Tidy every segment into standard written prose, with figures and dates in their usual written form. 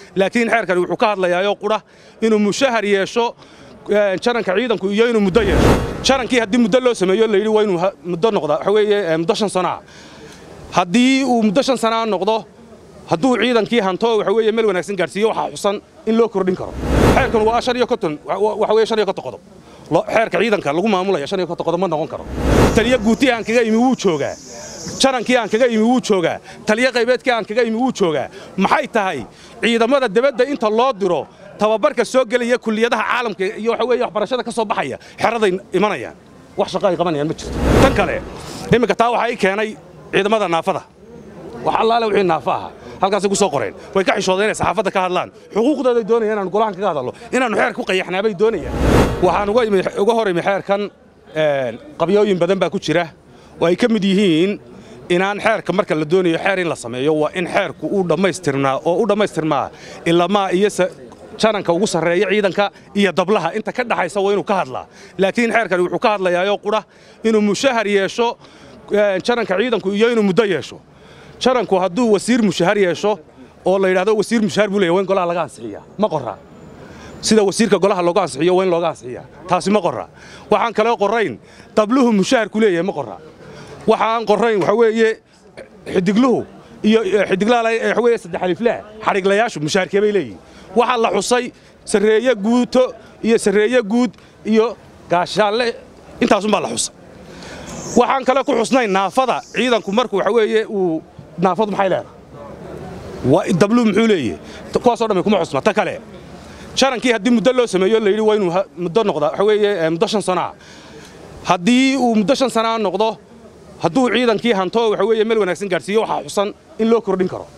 laakiin xeerkani wuxuu ka hadlayaa qura inuu mushahar yeesho jaranka ciidanku iyo inuu muddo yeesho jarankii haddii muddo loo sameeyo la yiri waa inuu muddo noqdo waxa weeye muddo 5 sano haddii uu muddo 5 sano noqdo hadduu ciidankii hanto waxa weeye meel wanaagsan gaarsiiyo waxa xusan in loo kordhin karo xeerkan waa 5 waxa weeye 5 qodob xeerka ciidanka lagu maamulayo 5 qodob ma noqon karo taliya guuti aan kaga imi wuu joogaa jarankii aan kaga imi wuu joogaa taliya qaybeedkii aan kaga imi wuu joogaa maxay tahay ciidamada dibadda inta loo diro tababarka soo galaya kulliyadaha caalamka iyo waxa weeye waxbarashada ka soo baxaya xeraday imanayaan wax shaqo ay qabanayaan ma jirto tan kale imika taa waxa ay keenay ciidamada naafada wax allaale wixii naafa ah halkaas ku soo qoreen way ka xishoodeen saxaafadda ka hadlaan xuquuqdooda doonayaan inaan golahan kaga hadalno inaan xeer ku qayaxnaa bay doonayaan waxaan uga horeeyay xeerkan qabyooyin badan baa ku jira oo ay ka mid yihiin inaan xeerka marka la doonayo xeer in la sameeyo waa in xeerku uu dhammaystirmaa ilaa iyo jaranka ugu sarreeya ciidanka iyo dablaha inta ka dhaxaysa waa inuu ka hadlaa laakiin xeerkani wuxuu ka hadlayaa qura inuu mushahar yeesho jaranka ciidanku iyo inuu muddo yeesho jaranku hadduu wasiir mushahar yeesho oo la yiraahdo wasiir mushahar buu leeyahay waa in golaha laga ansixiyaa ma qorra sida wasiirka golaha looga ansixiyo waa in looga ansixiyaa taasi ma qorra waxaan kale qorayn dabluhu mushahar ku leeyahay ma qorra waxaan qorayn waxa weeye xidigluhu iyo xidiglaha waxa weeye saddex aliflaa xariglayaashu mushaharkee bay leeyihiin waxa la xusay sareeyo guuto iyo sareeyo guud iyo gaashaale intaas baa la xusay waxaan kale ku xusnay naafada ciidanku markuu waxa weeye uu naafadu maxay leedahay waa dablu muxuu leeyahay kuwaas oo dhamay kuma xusna ta kale jarankii haddii muddo loo sameeyo la yiri waa inuu muddo noqdo waxa weeye muddo 5 sano haddii uu muddo 5 sano noqdo hadduu ciidankii hanto waxa weeye meel wanaagsan gaarsiiyo waxa xusan in loo kordhin karo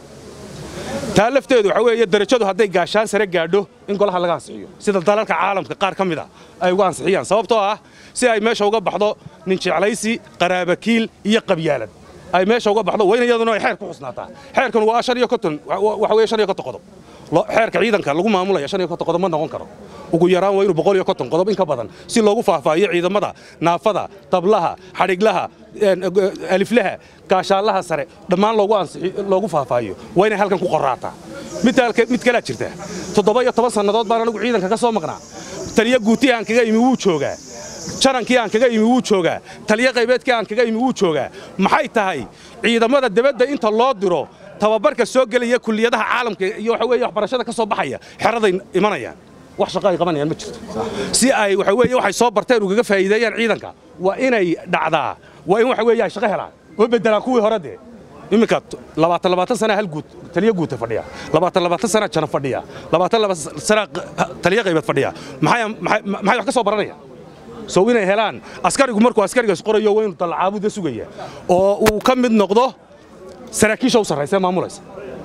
taa lafteedu waxa weeye darajadu hadday gaashaan sare gaadho in golaha laga ansixiyo sida dalalka caalamka qaar ka mid ah ay uga ansixiyaan sababtoo ah si ay meesha uga baxdo nin jeclaysi qaraabakiil iyo qabyaalad ay meesha uga baxdo wayna iyaduna ay xeer ku xusnaataa xeerkan waa 5 waxa weeye 5 qodob xeerka ciidanka lagu maamulayo 5 qodob ma noqon karo ugu yaraan waa inuu 150 qodob in ka badan si loogu faahfaahiyo ciidamada naafada tablaha xariglaha aliflaha gaashaalaha sare dhammaan loogu faahfaahiyo waa inay halkan ku qoraataa mid kala jirta 17 sanadood baan anigu ciidanka ka soo maqnaa taliya guuti aan kaga imi wuu joogaa jarankii aan kaga imi wuu joogaa taliya qaybeedkii aan kaga imi wuu joogaa maxay tahay ciidamada dibadda inta loo diro tababarka soo galaya kulliyadaha caalamka iyo waxa weeye waxbarashada ka soo baxaya xeraday imanayaan wax shaqo ay qabanayaan ma jirto si ay waxa weeye waxay soo barteen uga faa'iideeyaan ciidanka waa inay dhacdaa waa in waxa weeye ay shaqo helaan oo bedelaan kuwii hore de imika 20 sano hal guud taliya guud fadhiya 20 sano jana fadhiya 22 sano taliya qaybeed fadhiya maxay wax ka soo baranayaan soo inay helaan askarigu markuu askarigaas qorayo waa inuu dalcaabuda sugaya oo uu ka mid noqdo saraakiisha u sarreeyay maamulaysa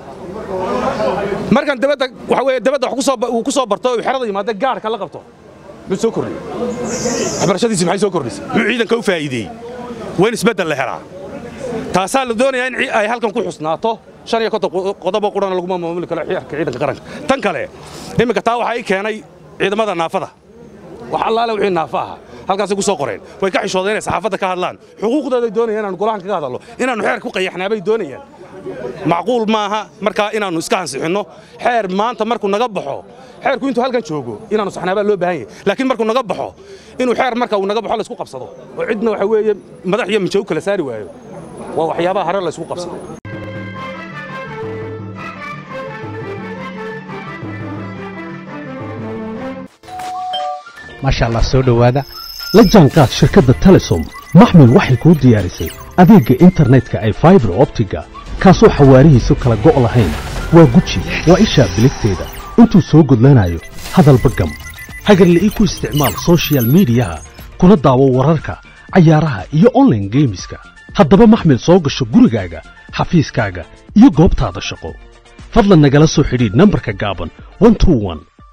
markan dibadda waxa weeye dibadda wax ku soo barto oo xerada yimaada gaarka la qabto mid soo kordhiyo waxbarashadiisa maxay soo kordhisay muxuu ciidanka u faa'iideeyay wayn isbedel la helaa taasaa la doonayaa in ay halkan ku xusnaato 5 qodob quraan lagu maamuli karo xeerka ciidanka qaranka tan kale imika taa waxa ay keenay ciidamada naafada wax allaale wixii naafa ah halkaas ku soo qoreen way ka xishoodeen saxaafadda ka hadlaan xuquuqdooda doonayaan inaan golahan kaga hadalno inaan xeer ku qayaxnaa bay doonayaan macquul maaha marka inaanu iska ansixino xeer maanta markuu naga baxo xeerku intuu halkan joogo inaanu saxnaaba loo baahan yahay laakiin markuu naga baxo inuu xeer marka uu naga baxo la isku qabsado oo cidna waxa weeye madax iyo mijow kala saari waayo waa waxyaabaha hore la isku qabsado maasha Allah soo dhawaada la jaanqaad shirkadda Telesom maxmil waxay ku diyaarisay adeegga internetka ay fiber optiga kaasoo xawaarihiisu kala go' lahayn waa guji waa isha biligteeda intuu soo gudlanayo hadalba gam hagarla ii ku isticmaal social media kuna daawo wararka cayaaraha iyo online gameska haddaba maxmil soo gasho gurigaaga xafiiskaaga iyo goobtaada shaqo fadlan nagala soo xidhiidh nambarka gaaban 121